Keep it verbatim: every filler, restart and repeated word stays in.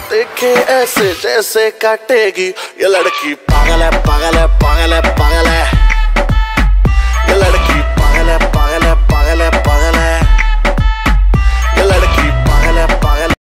देखे ऐसे जैसे काटेगी ये लड़की पागल है पागल है पागल है पागल है